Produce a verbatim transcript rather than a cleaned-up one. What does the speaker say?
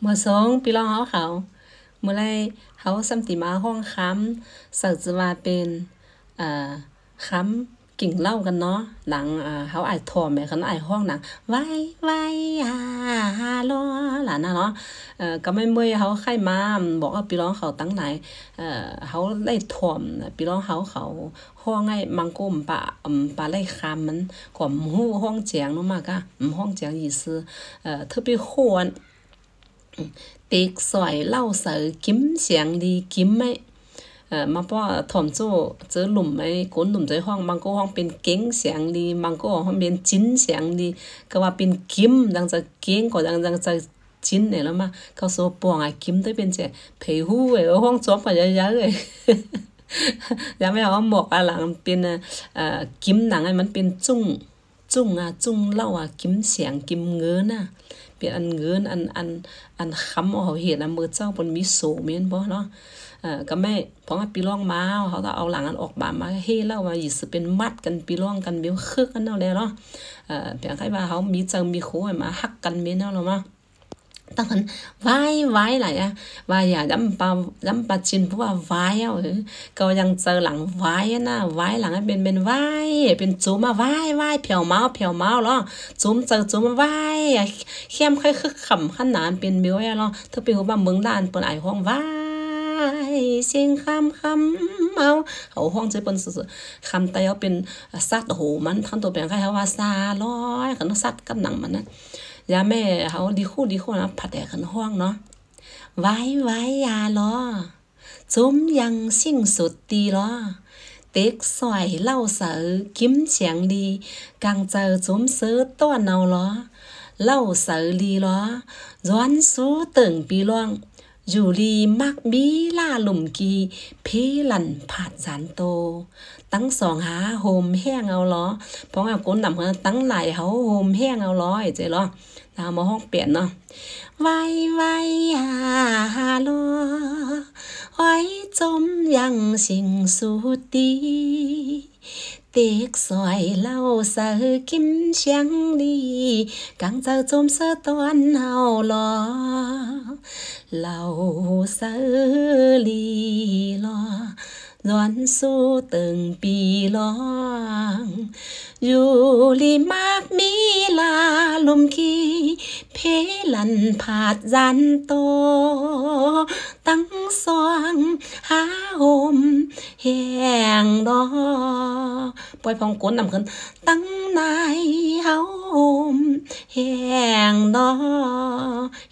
มื่อสองพี่น้องเขาเขาเมื่อไรเขาสัมติมาห้องค้ำสักจะว่าเป็นอ่าค้ำกิ่งเล่ากันเนาะหลังอ่าเขาไอ้ทอมแม่เขาไอ้ห้องหนังไว้ไว้อ่าฮาโลหลานนะเนาะเอ่อก็ไม่เมื่อยเขาไข้มาบอกว่าพี่น้องเขาตั้งไหนเอ่อเขาไล่ทอมพี่น้องเขาเขาห้องไอ้มังกุมปะอืมปะไล่คำมันก็หูห้องเจียงเนาะมากะห้องเจียง意思เอ่อ特别欢ติ๊กสวยเล่าเสือกิ้มเสียงดีกิ้มไหมเอ่อมาป้อถ่อมโจ้เจอหลุมไหมก้นหลุมใจห้องบางก็ห้องเป็นเก้งเสียงดีบางก็ห้องเป็นจิ้นเสียงดีก็ว่าเป็นกิ้มดังจะเก้งก็ดังดังจะจิ้นเนี่ยแล้วมาเขาโซปองอ่ะกิ้มได้เป็นเจ้เพหูเอ๋ห้องจบไปเยอะๆเลยยังไม่เอาหมอกอ่ะหลังเป็นเอ่อกิ้มหนังไอ้มันเป็นจุ้งจุ้งอ่ะจุ้งเล่าอ่ะกิ้มเสียงกิ้มเงินอ่ะเป็นอันเงินอันอันอันคำเอาเห็นอ่ะมือเจ้าบนมีโสเมนบ่เนาะเอ่อก็ไม่เพราะว่าปีร่องมาเขาก็เอาหลังอันออกบามาเฮ้เล่ามาอีสิเป็นมัดกันปีร่องกันเบี้ยวคึกกันเอาแล้วเนาะเอ่อเพียงแค่ว่าเขามีเจิงมีโค้มาฮักกันเมนเอาแล้วเนาะตั้งคันไว้ไว้ไหลอ่ะว่าอย่าดำปลาดำปลาจินเพราะว่าไว้เอาเออก็ยังเจอหลังไว้นะไว้หลังเป็นเป็นไว้เป็นจุ้มมาไว้ไว้เผียวเมาเผียวเมาเนาะจุ้มเจอจุ้มมาไว้เข้มค่อยคึกขำขนาดเป็นบิ้วอ่ะเนาะถ้าเป็นว่าเมืองด้านเปิ้นไอ้ห้องไว้เสียงคำคำเมาเขาห้องใจเปิ้นสุดๆคำแต่เอาเป็นสัตว์โหมันทั้งตัวเป็นใครเขาว่าซาร้อยคันสัตว์กับหนังมันนะยาแม่เขาดีคู่ดีคู่นะผัดแดกขันห้องเนาะไว้ไว้ยาล้อจุ้มยังสิ่งสุดดีล้อเต็กสวยเล่าเสือกิ้มเสียงดีกังเจอจุ้มซื้อตัวเนาล้อเล่าเสือลีล้อย้อนสู้ตึงปีล่วงอยู่ลีมักมีล่าหลุมกีเพลันผาดสานโตตั้งสองหาโฮมแห้งเอาล้อเพราะว่าก้นดำเขาตั้งไหลเขาโฮมแห้งเอาล้อไอ้เจ๊ล้อตามมาห้องเปลี่ยนเนาะไว้ไว้ฮาฮาโลไว้จมยังสิ่งสุดดีเต็กสวยเล่าเสือกิ้มเสียงดีกังเจอจมเสือตอนเฮาลอเล่าเสือลีลอย้อนสู้ตึงปีลองอยู่ลีมากมีลาลุมคีเพลันผาดจันโตตั้งสองหาโฮมแห้งดอปล่อยพองก้นนำขึ้นตั้งนายเฮาโฮมแห้งดอ